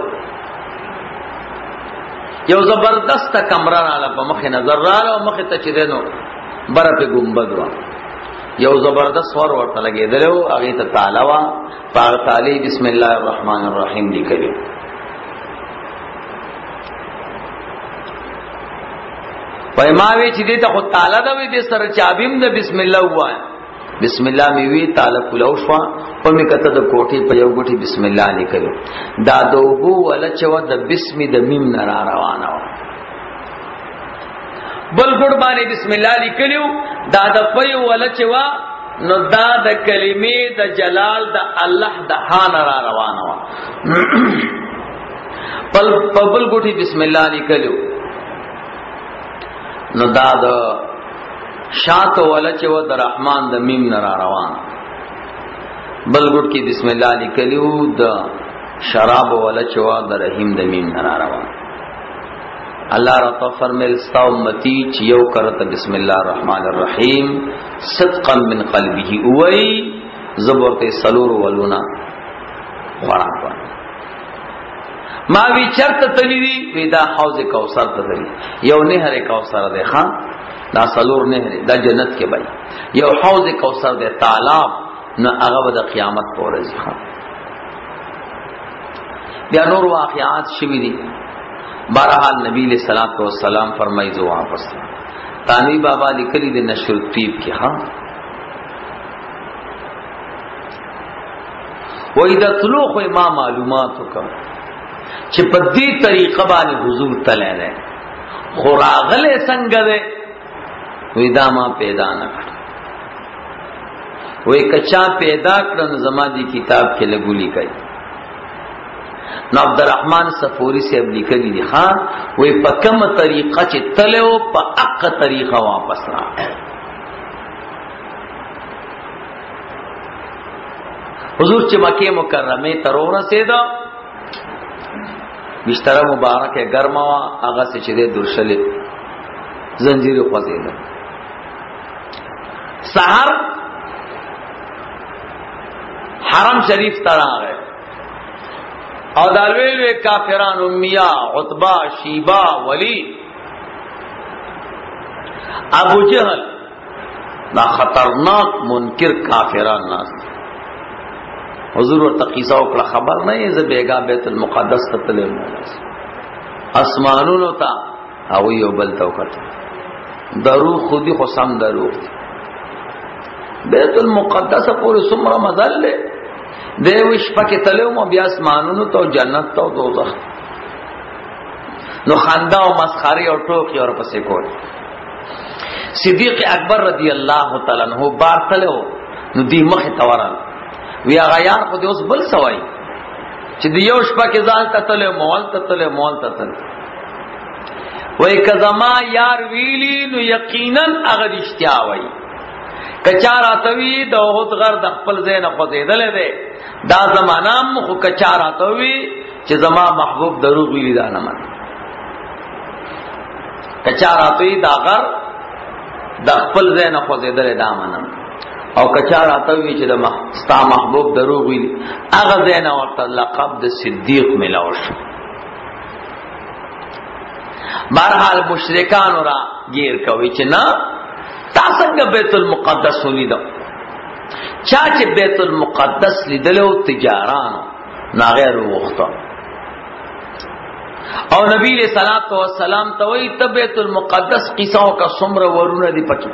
یو زبردست کمره رااله په مخ نظر رااله او مخ ته چیرنو بره په ګمبد وا یو زبردست ور ورته لګیدلو هغه ته تعالی وا پاک تعالی بسم الله الرحمن الرحیم لیکلی. پایماوی چې دې ته خو تعالی دا وی دې سره چابیم د بسم الله وای بسم الله می وی تعالی کولو شو په می کته د کوټي په یو ګټي بسم الله لیکلو دا دوغو ول چې و د بسم د میم نه را روانه و بل ګډ باندې بسم الله لیکلو دا د پي ول چې و نو دا د کلمې د جلال د الله د حان را روانه و بل ګټي بسم الله لیکلو نو دا د شات ولا چې و د رحمان د میم نه را روان بل ګټ کې بسم الله لیکلو د شراب ولا چې و د رحیم د میم نه را روان. الله را فرمایل ستا امتی چې یو کرته بسم الله الرحمن الرحیم صدقا من قلبه وای زبرته سلور ولونا ورا ما وی چرته تللی وی دا حوض کوثر ته تللی یو نهر کوثر ده خان دا سلور نهر دا جنت کې بای یو حوض کوثر ده تالاب نه هغه د قیامت پر ورځ خان. بیا نور واقعات شوی دي. بہرحال نبی علیہ الصلوۃ والسلام فرمایي زو واپس تانوی بابا لیکلی د نشر الطیب کې ها وې دا طلوع خو ما معلومات وکړه چې په دې طریقه باندې حضور تله نه خوراغله څنګه ده وې دا ما پیدا نه کړ وې کچا پیدا کړن زما دي کتاب کې لګولي کوي نو عبدالرحمن صفوری سے اب لیکلی دی خان وی پا کم طریقہ چی تلو پا اق طریقہ واپس را حضور چی مکی مکرمی ترور سیدا بشتر مبارک گرموا آغا سے چی دے درشلی زنجیر خوزیدہ سحر حرم شریف ترا گئے او دالویلوی کافران امیا عطبہ شیبہ ولی ابو جہل نا خطرناک منکر کافران ناس حضور و تقیصہ اکڑا خبر نہیں زه بیگا بیت المقدس تطلع مولاس اسمانونو تا اوی او بلتاو کتا دروغ خودی خسام دروغ بیت المقدس پوری سمر مزل لے دیوش پاکی تلیو ما بیا اسمانونو تو جنت تو دوزخ نو خنده و مسخری و ٹوکی اور پسی کوئی. صدیق اکبر رضی اللہ تعالی عنہ بار تلیو نو دی مخی تورن وی آغایان خود اوس بل سوائی چی دیوش پاکی زان تتلیو مول تتلیو وی کزما یار ویلی نو یقیناً اغد اشتیاوی کچار آتوی دا خود غر دا خپل زین خوزیدل دے دا زمانام خو کچار آتوی چی زما محبوب دروغ ویلی دا نمن کچار آتوی دا غر دا خپل زین خوزیدل دا منم او کچار آتوی چی دا ستا محبوب دروغ ویلی اغا زین ورطا لقب دا صدیق ملاوش. بہرحال مشرکانو را گیر کوي چې نه تا څنګه بیت المقدس ولیدو چا چې بیت المقدس لیدلو تجارانو ناغیر وخته او نبی علیہ الصلوۃ والسلام ته وی بیت المقدس قصو کا څومره ورونه دی پکې،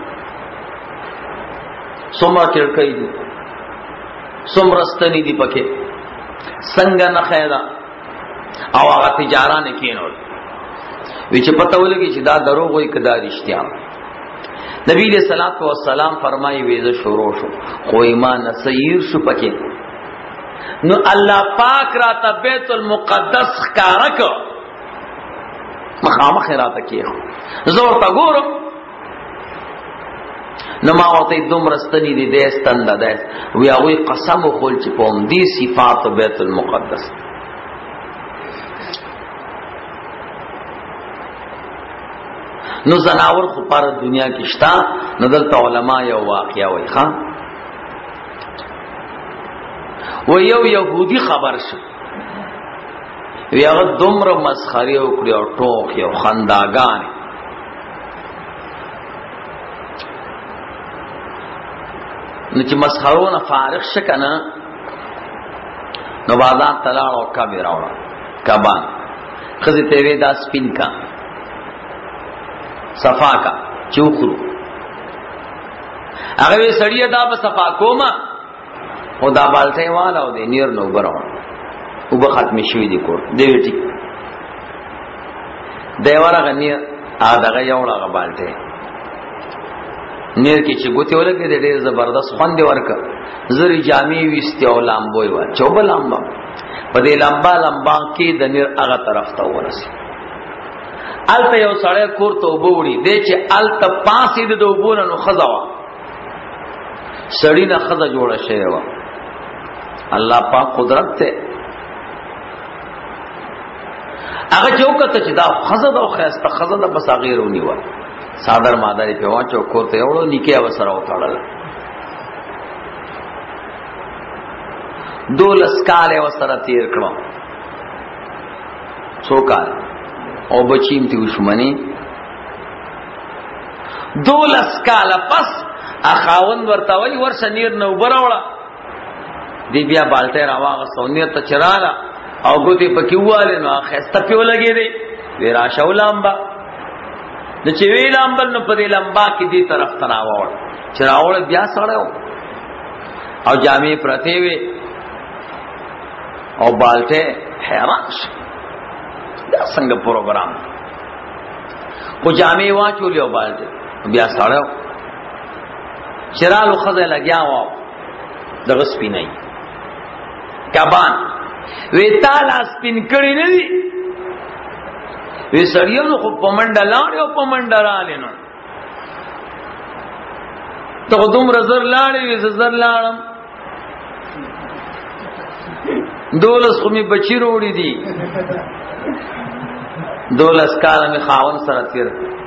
څومره کړکۍ دي، څومره ستنې دي پکې، څنګه نه خیدا او هغه تجاران کینول وی چې پته ولګي چې دا دروغ وي کدا رښتیا. نبی علیہ الصلوۃ والسلام فرمایي ویزه شروع شو خو ایمان سیر شو پکې، نو الله پاک را ته بیت المقدس ښکارا کو مخامخ راته کیو زور تا ګورم، نو ما وته دوم رستنی دی دستند ده وی هغه قسم خول چې په دې صفات بیت المقدس. نو زناور خو پر دنیا کې شتا، نو دلته علما یو واقعیا وای خان و یو يهودي خبر شو وی هغه دومره مسخري وکړي او ټوک یو خنداګان، نو چې مسخرونه فارغ شکنه نو بازار تلاړ او کبه راوړه کبان خزه ته وی دا سپین کا صفا کا چوخرو هغه وی سړی دا په صفا کوما او دا بالټه والا او د نیر نو براو او به ختم شوی دی کور دی ټیک دیواره غنی ا دغه یوړه بالټه نیر کې چې ګوتې ولګې د ډېر زبردست خوند ورک زری جامې وسته او لامبوي و چوبه لامبا په دې لامبا کې د نیر هغه طرف ته ورسي الته یو سړی کور ته وبوړي دې چې الته پاسې د وبونه نو خزاوا سړی نه خزا جوړه شوی و. الله پاک قدرت ته هغه چوکته چې دا خزا د خسته خزا د بس غیرونی و صادر مادری په واچو کوته یوړو نکي اوسره وکړل 12 کال اوسره تیر کړو څو کال او بچیم تی وشمنی 12 کال پس اخاون ورته وی ورشه نیر نو براوړه دی بیا بالټه راواغه سونیر ته چراله او ګوتی پکې واله نو خسته پیو لګی دی ورا شولامبا د چې ویلامبل نو په دې لمبا کې دی طرف تناوړ چراوړ بیا سړیو او جامې پرته وی او بالټه حیران شو دا څنګه پروګرام خو جامې واچولې او بالټه بیا سړیو چرالو خزه لګیا و دغه سپینای کبان وی تعالی سپین کړي نه دي وی سړیو خو پمنډه لاړ او پمنډه رااله نو ته دوم رزر لاړې وی زر لاړم 12 خو می بچی وروړي دي 12 کال می خاون سره تیر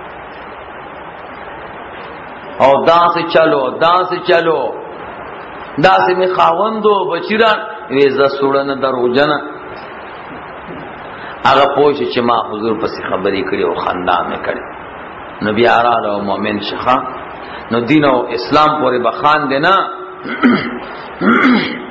او داسې چلو داسې می خاوندو بچیران وی ز سوړنه دروځنه هغه پوه چې ما حضور پسې خبرې کړې او خندا مې کړې نو بیا رااله او مؤمن شخه نو دین او اسلام پورې بخان دینا